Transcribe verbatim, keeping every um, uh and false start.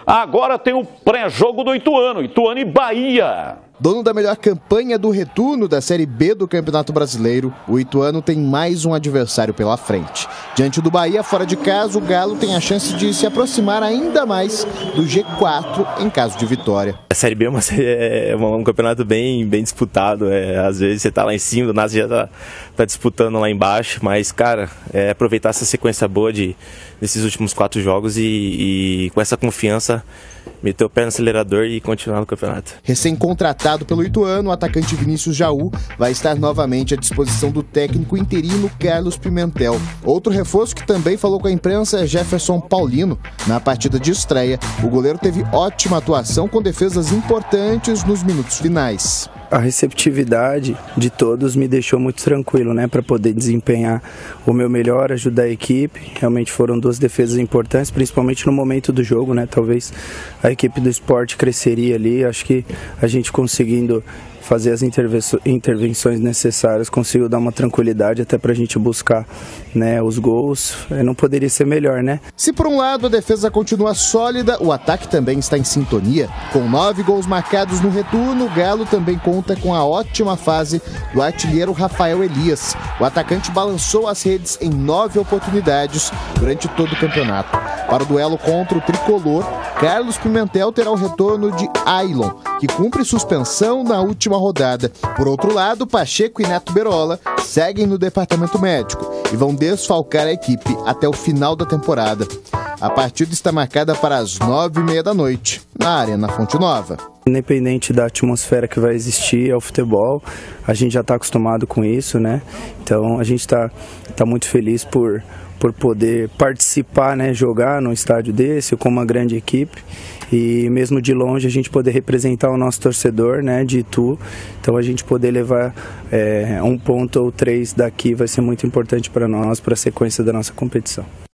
Agora tem o pré-jogo do Ituano, Ituano e Bahia. Dono da melhor campanha do retorno da Série B do Campeonato Brasileiro, o Ituano tem mais um adversário pela frente. Diante do Bahia, fora de casa, o Galo tem a chance de se aproximar ainda mais do G quatro em caso de vitória. A Série B é, uma, é um campeonato bem, bem disputado. É, às vezes você tá lá em cima, do nada você já tá, tá disputando lá embaixo. Mas, cara, é aproveitar essa sequência boa de, desses últimos quatro jogos e, e com essa confiança meter o pé no acelerador e continuar no campeonato. Recém-contratado pelo Ituano, o atacante Vinícius Jaú vai estar novamente à disposição do técnico interino Carlos Pimentel. Outro reforço que também falou com a imprensa é Jefferson Paulino. Na partida de estreia, o goleiro teve ótima atuação com defesas importantes nos minutos finais. A receptividade de todos me deixou muito tranquilo, né, para poder desempenhar o meu melhor, ajudar a equipe. Realmente foram duas defesas importantes, principalmente no momento do jogo, né? Talvez a equipe do Sport cresceria ali. Acho que a gente conseguindo fazer as intervenções necessárias conseguiu dar uma tranquilidade até para a gente buscar, né, os gols. Não poderia ser melhor, né? Se por um lado a defesa continua sólida, o ataque também está em sintonia. Com nove gols marcados no retorno, o Galo também conta com a ótima fase do artilheiro Rafael Elias. O atacante balançou as redes em nove oportunidades durante todo o campeonato. Para o duelo contra o tricolor, Carlos Pimentel terá o retorno de Ailon, que cumpre suspensão na última rodada. Por outro lado, Pacheco e Neto Berola seguem no departamento médico e vão desfalcar a equipe até o final da temporada. A partida está marcada para as nove e meia da noite, na Arena Fonte Nova. Independente da atmosfera que vai existir ao futebol, a gente já está acostumado com isso, né? Então a gente está tá muito feliz por, por poder participar, né? Jogar num estádio desse com uma grande equipe. E mesmo de longe a gente poder representar o nosso torcedor, né, de Itu. Então a gente poder levar é, um ponto ou três daqui vai ser muito importante para nós, para a sequência da nossa competição.